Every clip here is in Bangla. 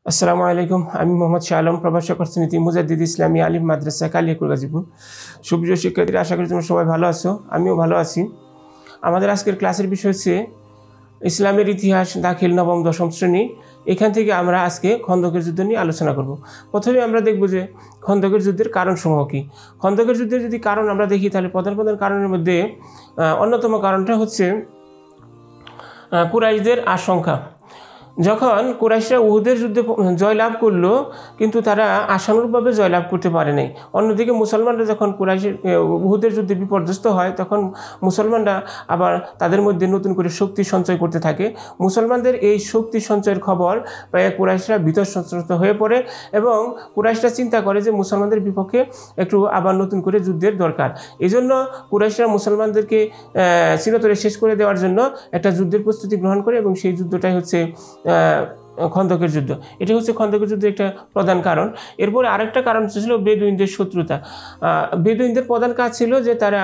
আসসালামু আলাইকুম। আমি মোহাম্মদ শাহ আলম, প্রভাষক অর্থনীতি, মুজাদ্দিদ ইসলামী আলিম মাদ্রাসা, কালিয়াকুর, গাজীপুর। সুপ্রিয় শিক্ষার্থীরা, আশা করি তোমরা সবাই ভালো আছো, আমিও ভালো আছি। আমাদের আজকের ক্লাসের বিষয় হচ্ছে ইসলামের ইতিহাস, দাখিল নবম দশম শ্রেণী। এখান থেকে আমরা আজকে খন্দকের যুদ্ধ নিয়ে আলোচনা করব। প্রথমে আমরা দেখব যে খন্দকের যুদ্ধের কারণসমূহ কী। খন্দকের যুদ্ধের যদি কারণ আমরা দেখি, তাহলে প্রধান কারণের মধ্যে অন্যতম কারণটা হচ্ছে কুরাইশদের আশঙ্কা। যখন কুরাইশরা উহুদের যুদ্ধে জয়লাভ করলো, কিন্তু তারা আশানুরূপভাবে জয়লাভ করতে পারে নাই। অন্যদিকে মুসলমানরা যখন উহুদের যুদ্ধে বিপর্যস্ত হয়, তখন মুসলমানরা আবার তাদের মধ্যে নতুন করে শক্তি সঞ্চয় করতে থাকে। মুসলমানদের এই শক্তি সঞ্চয়ের খবর পেয়ে কুরাইশরা ভীত সন্ত্রস্ত হয়ে পড়ে এবং কুরাইশরা চিন্তা করে যে মুসলমানদের বিপক্ষে একটু আবার নতুন করে যুদ্ধের দরকার। এই জন্য কুরাইশরা মুসলমানদেরকে চিরতরে শেষ করে দেওয়ার জন্য একটা যুদ্ধের প্রস্তুতি গ্রহণ করে, এবং সেই যুদ্ধটাই হচ্ছে খন্দকের যুদ্ধ। এটি হচ্ছে খন্দকের যুদ্ধের একটা প্রধান কারণ। এরপরে আরেকটা কারণ ছিল বেদুইনদের শত্রুতা। বেদুইনদের প্রধান কাজ ছিল যে তারা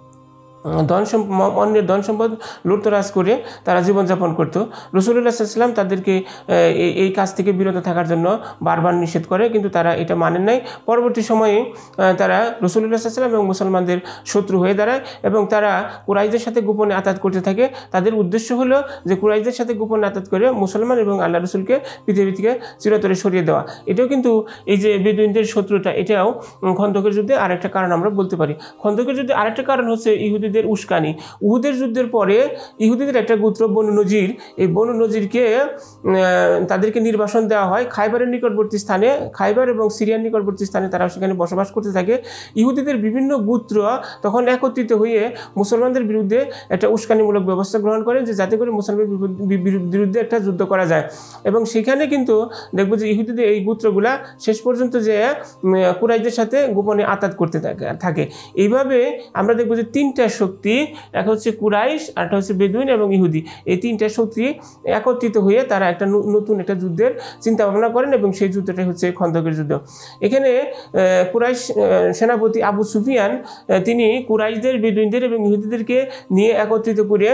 অন্যের ধন সম্পদ লুটতরাজ করে তারা জীবনযাপন করত। রাসূলুল্লাহ সাল্লাল্লাহু আলাইহি ওয়াসাল্লাম তাদেরকে এই কাজ থেকে বিরত থাকার জন্য বারবার নিষেধ করে, কিন্তু তারা এটা মানেন নাই। পরবর্তী সময়ে তারা রাসূলুল্লাহ সাল্লাল্লাহু আলাইহি ওয়াসাল্লাম এবং মুসলমানদের শত্রু হয়ে দাঁড়ায় এবং তারা কুরাইশদের সাথে গোপনে আতাত করতে থাকে। তাদের উদ্দেশ্য হলো যে কুরাইশদের সাথে গোপনে আতাত করে মুসলমান এবং আল্লাহ রসুলকে পৃথিবী থেকে চিরতরে সরিয়ে দেওয়া। এটাও কিন্তু এই যে বেদুইনদের শত্রুতা, এটাও খন্দকের যুদ্ধে আরেকটা কারণ আমরা বলতে পারি। খন্দকের যুদ্ধে আরেকটা কারণ হচ্ছে ইহুদিদের উস্কানি। উহুদের যুদ্ধের পরে ইহুদিদের একটা গোত্র বনু নজির, এই বনু নজিরকে তাদেরকে নির্বাসন দেওয়া হয় খাইবারের নিকটবর্তী স্থানে। খাইবার এবং সিরিয়ার নিকটবর্তী স্থানে তারা সেখানে বসবাস করতে থাকে। ইহুদিদের বিভিন্ন গোত্র তখন একত্রিত হয়ে মুসলমানদের বিরুদ্ধে একটা উস্কানিমূলক ব্যবস্থা গ্রহণ করেন, যে যাতে করে মুসলমানদের বিরুদ্ধে একটা যুদ্ধ করা যায়। এবং সেখানে কিন্তু দেখব যে ইহুদিদের এই গোত্রগুলা শেষ পর্যন্ত যে কুরাইশদের সাথে গোপনে আতাত করতে থাকে। এইভাবে আমরা দেখব যে তিনটা শক্তি, একটা হচ্ছে কুরাইশ, আরেকটা হচ্ছে বেদুইন এবং ইহুদি, এই তিনটা শক্তি একত্রিত হয়ে তারা একটা নতুন একটা যুদ্ধের চিন্তা ভাবনা করেন, এবং সেই যুদ্ধটাই হচ্ছে খন্দকের যুদ্ধ। এখানে কুরাইশ সেনাপতি আবু সুফিয়ান তিনি কুরাইশদের, বেদুইনদের এবং ইহুদিদেরকে নিয়ে একত্রিত করে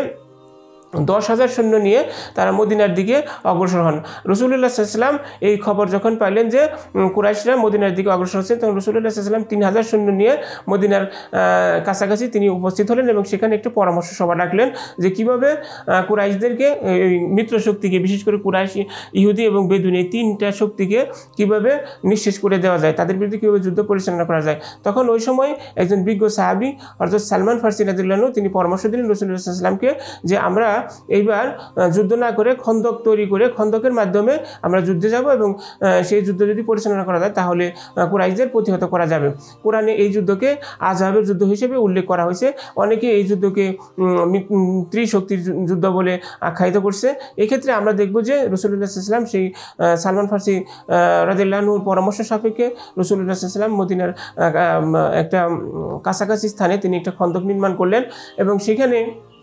10,000 সৈন্য নিয়ে তারা মদিনার দিকে অগ্রসর হন। রাসূলুল্লাহ সাল্লাল্লাহু আলাইহি ওয়াসাল্লাম এই খবর যখন পাইলেন যে কুরাইশরা মদিনার দিকে অগ্রসর হচ্ছেন, তখন রাসূলুল্লাহ সাল্লাল্লাহু আলাইহি ওয়াসাল্লাম 3,000 সৈন্য নিয়ে মদিনার কাছাকাছি তিনি উপস্থিত হলেন এবং সেখানে একটি পরামর্শ সভা ডাকলেন যে কীভাবে কুরাইশদেরকে, মিত্র শক্তিকে, বিশেষ করে কুরাইশ, ইহুদি এবং বেদুইন, এই তিনটা শক্তিকে কীভাবে নিঃশেষ করে দেওয়া যায়, তাদের বিরুদ্ধে কীভাবে যুদ্ধ পরিচালনা করা যায়। তখন ওই সময় একজন বিজ্ঞ সাহাবী হযরত সালমান ফারসি রাদিয়াল্লাহু আনহু তিনি পরামর্শ দিলেন রাসূলুল্লাহ সাল্লাল্লাহু আলাইহি ওয়াসাল্লামকে যে আমরা এইবার যুদ্ধ না করে খন্দক তৈরি করে খন্দকের মাধ্যমে আমরা যুদ্ধে যাব, এবং সেই যুদ্ধ যদি পরিচালনা করা যায় তাহলে কুরাইশদের প্রতিহত করা যাবে। কোরআনে এই যুদ্ধকে আজহাবের যুদ্ধ হিসেবে উল্লেখ করা হয়েছে। অনেকে এই যুদ্ধকে ত্রিশক্তির যুদ্ধ বলে আখ্যায়িত করছে। এক্ষেত্রে আমরা দেখব যে রাসূলুল্লাহ সাল্লাল্লাহু আলাইহি ওয়াসাল্লাম সেই সালমান ফারসি রাদিয়াল্লাহু আনহুর পরামর্শ সাপেক্ষে রাসূলুল্লাহ সাল্লাল্লাহু আলাইহি ওয়াসাল্লাম মদিনার একটা কাছাকাছি স্থানে তিনি একটা খন্দক নির্মাণ করলেন, এবং সেখানে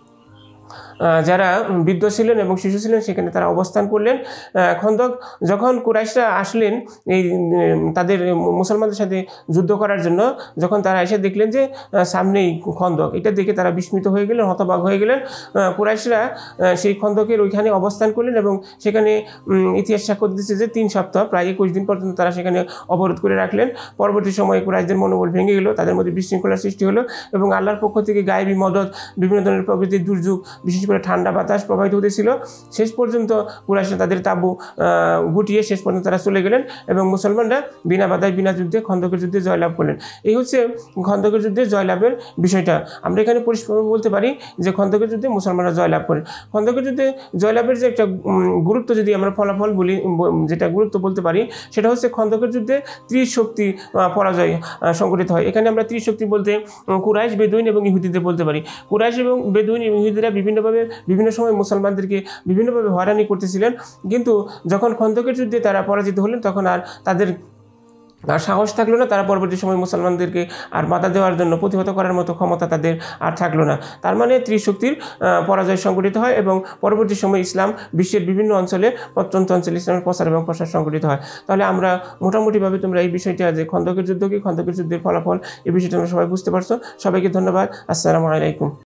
যারা বৃদ্ধ ছিলেন এবং শিশু ছিলেন সেখানে তারা অবস্থান করলেন। খন্দক যখন কুরাইশরা আসলেন এই তাদের মুসলমানদের সাথে যুদ্ধ করার জন্য, যখন তারা এসে দেখলেন যে সামনেই খন্দক, এটা দেখে তারা বিস্মিত হয়ে গেলেন, হতবাক হয়ে গেলেন। কুরাইশরা সেই খন্দকের ওইখানে অবস্থান করলেন এবং সেখানে ইতিহাস সাক্ষ্য দিচ্ছে যে 3 সপ্তাহ, প্রায় 21 দিন পর্যন্ত তারা সেখানে অবরোধ করে রাখলেন। পরবর্তী সময়ে কুরাইশদের মনোবল ভেঙে গেল, তাদের মধ্যে বিশৃঙ্খলার সৃষ্টি হলো এবং আল্লাহর পক্ষ থেকে গায়েবী মদদ, বিভিন্ন ধরনের প্রকৃতির দুর্যোগ, বিশেষ করে ঠান্ডা বাতাস প্রবাহিত হতেছিল। শেষ পর্যন্ত কুরাইশরা তাদের তাঁবু গুটিয়ে শেষ পর্যন্ত তারা চলে গেলেন এবং মুসলমানরা বিনা বাধায়, বিনা যুদ্ধে খন্দকের যুদ্ধে জয়লাভ করলেন। এই হচ্ছে খন্দকের যুদ্ধে জয়লাভের বিষয়টা। আমরা এখানে পরিষ্কারভাবে বলতে পারি যে খন্দকের যুদ্ধে মুসলমানরা জয়লাভ করেন। খন্দকের যুদ্ধে জয়লাভের যে একটা গুরুত্ব, যদি আমরা ফলাফল বলি, যেটা গুরুত্ব বলতে পারি, সেটা হচ্ছে খন্দকের যুদ্ধে ত্রিশক্তি পরাজয় সংঘটিত হয়। এখানে আমরা ত্রিশক্তি বলতে কুরাইশ, বেদুইন এবং ইহুদিদের বলতে পারি। কুরাইশ এবং বেদুইন এবং ইহুদিরা বিভিন্ন সময় মুসলমানদেরকে বিভিন্নভাবে হয়রানি করতেছিলেন, কিন্তু যখন খন্দকের যুদ্ধে তারা পরাজিত হলেন তখন আর তাদের সাহস থাকলো না, তারা পরবর্তী সময় মুসলমানদেরকে আর বাধা দেওয়ার জন্য, প্রতিহত করার মতো ক্ষমতা তাদের আর থাকলো না। তার মানে ত্রিশক্তির পরাজয় সংঘটিত হয় এবং পরবর্তী সময় ইসলাম বিশ্বের বিভিন্ন অঞ্চলে, প্রত্যন্ত অঞ্চলে ইসলামের প্রচার এবং প্রসার সংঘটিত হয়। তাহলে আমরা মোটামুটিভাবে তোমরা এই বিষয়টা, যে খন্দকের যুদ্ধ কি, খন্দকের যুদ্ধের ফলাফল, এই বিষয়টা আমরা সবাই বুঝতে পারছো। সবাইকে ধন্যবাদ। আসসালামু আলাইকুম।